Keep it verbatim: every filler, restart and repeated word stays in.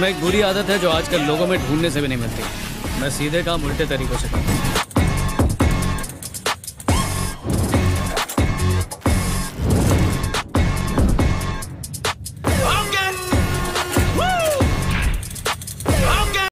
इसमें एक बुरी आदत है जो आजकल लोगों में ढूंढने से भी नहीं मिलती। मैं सीधे काम उल्टे तरीकों से करता हूँ।